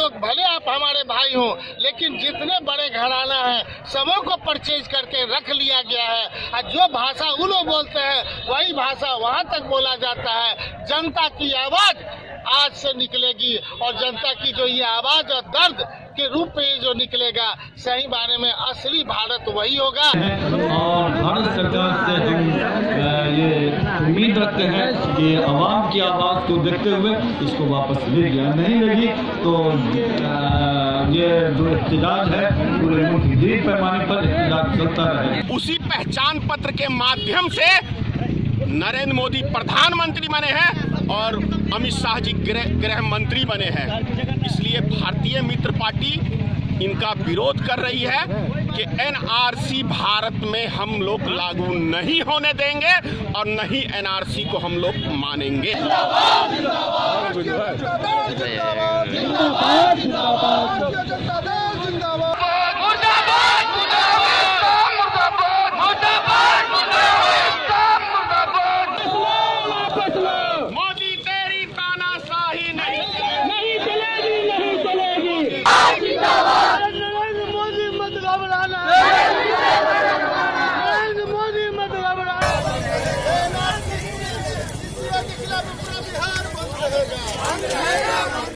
लोग भले आप हमारे भाई हों, लेकिन जितने बड़े घराना हैं सबों को परचेज करके रख लिया गया है। और जो भाषा वो लोग बोलते हैं वही भाषा वहाँ तक बोला जाता है। जनता की आवाज आज से निकलेगी और जनता की जो ये आवाज और दर्द के रूप में जो निकलेगा, सही बारे में असली भारत वही होगा। और भारत सरकार से हम ये उम्मीद रखते हैं कि आवाम की आवाज़ को देखते हुए इसको वापस ले लिया नहीं लगी तो ये जो एहतजाज है पूरे मुल्क बड़े पैमाने पर एहतजाज चलता रहे। उसी पहचान पत्र के माध्यम से नरेंद्र मोदी प्रधानमंत्री बने हैं और अमित शाह जी गृह मंत्री बने हैं। इसलिए भारतीय मित्र पार्टी इनका विरोध कर रही है कि एनआरसी भारत में हम लोग लागू नहीं होने देंगे और नहीं एनआरसी को हम लोग मानेंगे। जिंदाबाद, जिंदाबाद, जिंदाबाद, जिंदाबाद, जिंदाबाद, जिंदाबाद।